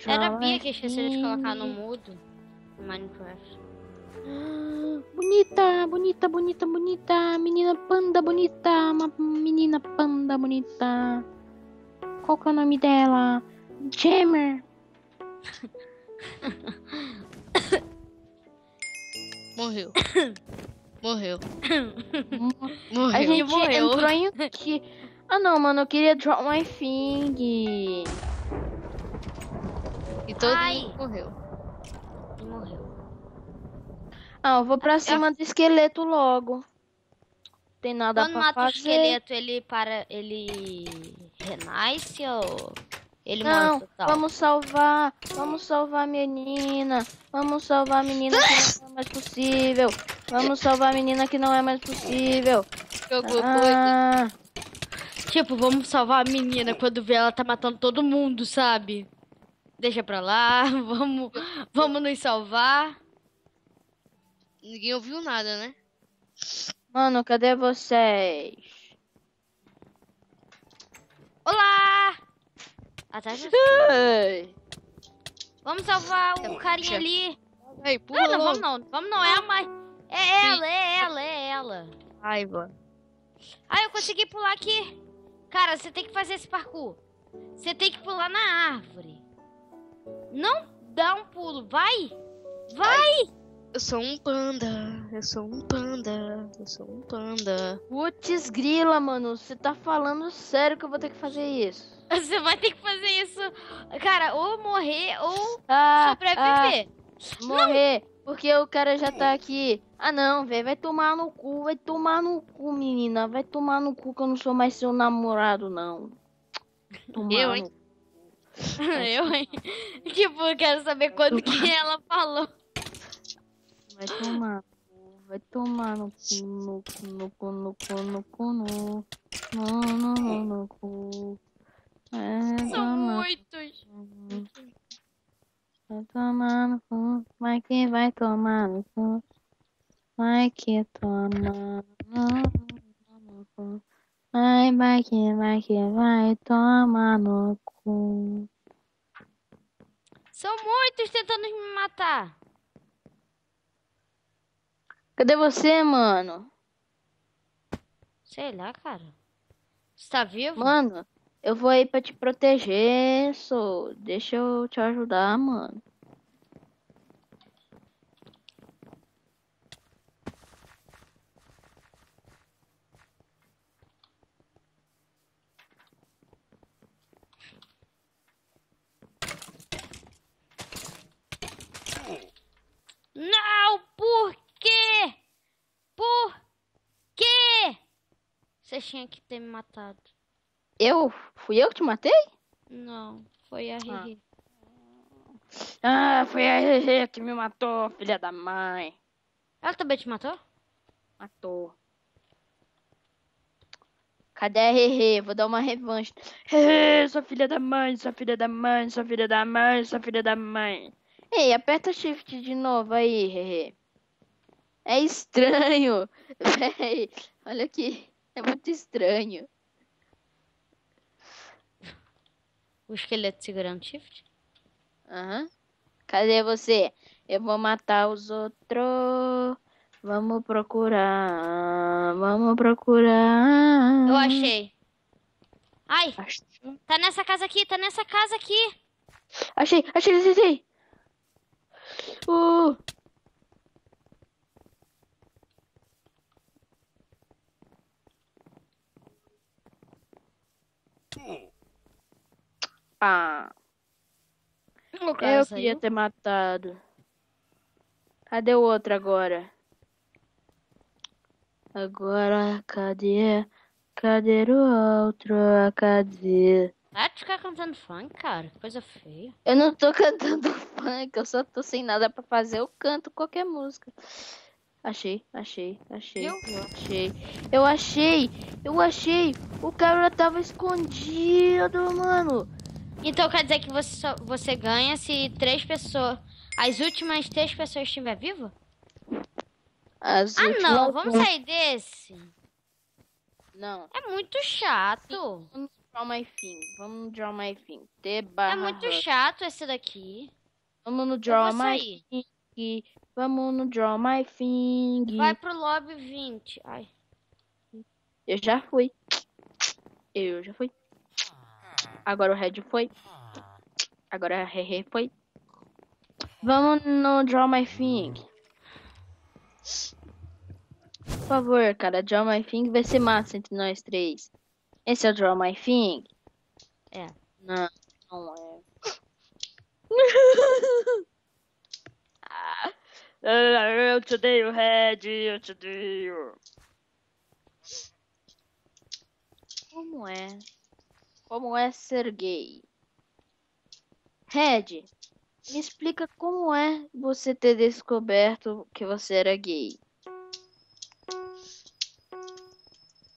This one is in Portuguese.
Era a Bia que esqueceu de colocar no mudo no Minecraft. Bonita, bonita, bonita, bonita. Menina panda bonita. Uma menina panda bonita. Qual que é o nome dela? Jammer. Morreu. Morreu. A Morreu. gente morreu. entrou em que... Ah, não, mano. Eu queria drop my thing. E todo Ai. mundo morreu. E morreu. Ah, eu vou pra cima do esqueleto logo. Tem nada Quando pra mata o fazer. esqueleto, ele renasce ou ele morre Não, total? vamos salvar a menina. Vamos salvar a menina que não é mais possível. Vamos salvar a menina que não é mais possível. Jogou doida. Tipo, vamos salvar a menina quando vê ela tá matando todo mundo, sabe? Deixa pra lá, vamos nos salvar. Ninguém ouviu nada, né? Mano, cadê vocês? Olá! Atrás de você. Ei, Vamos salvar o carinha ali. Ei, pula Não, logo. vamos não, é a mãe. É ela. Raiva. Ah, eu consegui pular aqui. Cara, você tem que fazer esse parkour. Você tem que pular na árvore. Não dá um pulo, vai! Eu sou um panda. Eu sou um panda. Eu sou um panda. putz grila, mano. Você tá falando sério que eu vou ter que fazer isso? Você vai ter que fazer isso. Cara, ou morrer ou Ah, sobreviver. morrer. Porque o cara já tá aqui. Ah, não, velho. Vai tomar no cu. Vai tomar no cu, menina. Vai tomar no cu que eu não sou mais seu namorado, não. Tomar Eu, hein? no cu. Eu, hein? Tipo, eu quero saber quando que ela falou. Vai tomar no cu. Vai tomar no cu. No cu, no cu, no cu, no cu, no cu. São muitos. Vai tomar no cu. Vai que vai tomar no cu. Vai que toma no cu. Vai que vai tomar no cu. São muitos tentando me matar. Cadê você, mano? Sei lá, cara. Você tá vivo? Mano, eu vou aí pra te proteger, sou. Deixa eu te ajudar, mano. Não, por quê? Por quê? Você tinha que ter me matado. Fui eu que te matei? Não, foi a Riri. Ah, foi a Rê que me matou, filha da mãe. Ela também te matou? Matou. Cadê a Rê? Vou dar uma revanche. Rê, sua filha da mãe, sua filha da mãe, sua filha da mãe, sua filha da mãe. Ei, aperta shift de novo aí, Rê. É estranho. Véi, olha aqui. É muito estranho. O esqueleto segurando shift? Aham. Cadê você? Eu vou matar os outros. Vamos procurar. Vamos procurar. Eu achei. Ai, Achou? tá nessa casa aqui, tá nessa casa aqui. Achei. Uh. Ah, O cara eu saiu. queria ter matado. Cadê o outro agora? Agora, cadê? Cadê o outro? Cadê? Para de ficar cantando funk, cara. Coisa feia. Eu não tô cantando funk, eu só tô sem nada pra fazer. Eu canto qualquer música. Achei. Eu achei. O cara tava escondido, mano. Então quer dizer que você ganha se 3 pessoas... As últimas 3 pessoas estiver viva? As Ah, não. últimas- Vamos sair desse. Não. É muito chato. Eu não Draw My Thing. Vamos no Draw My Thing. T É barra muito Hub. chato esse daqui. Vamos no Eu Draw vou My sair. Thing. Vamos no Draw My Thing. Vai pro lobby 20. Ai. Eu já fui. Agora o Red foi. Agora a Hehe foi. Vamos no Draw My Thing. Por favor, cara. Draw My Thing vai ser massa entre nós três. Esse é o Draw My Thing? É. Não, não é. Eu te odeio, Red. Eu te odeio. Como é? Como é ser gay? Red, me explica como é você ter descoberto que você era gay.